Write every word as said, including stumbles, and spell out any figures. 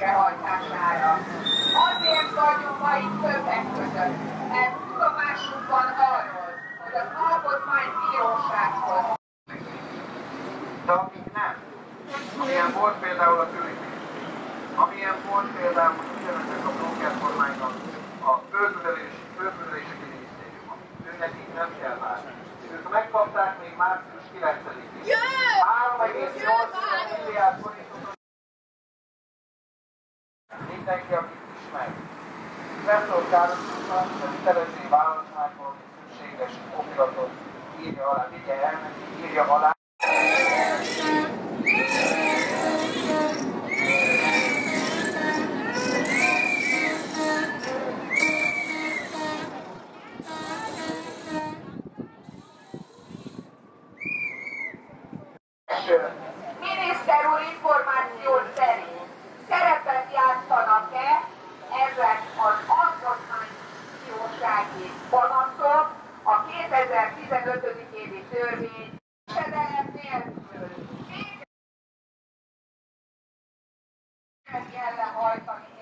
végrehajtására. Azért vagyunk ma itt többek között, mert tudomásunk van arról, hogy az Alkotmánybírósághoz. De akik nem, amilyen volt például a tőlépés, amilyen volt például ugyanezek a bloggerkormánynak a földművelési, földművelési minisztérium, őnekik nem kell várni. Ők megkapták még március kilencedikén. három egész nyolc milliárd forintot mindenki, akit ismer. Professzor Károly Zsuzsa hitelezői vállalatnákból szükséges okiratot írja alá, vigye el neki, írja alá. Miniszter úr információ szerint szerepet játszanak-e ezek az alkotmánybírósági panaszok a kétezer-tizenöt. évi törvény sedelem nélkül végre kell lehajtani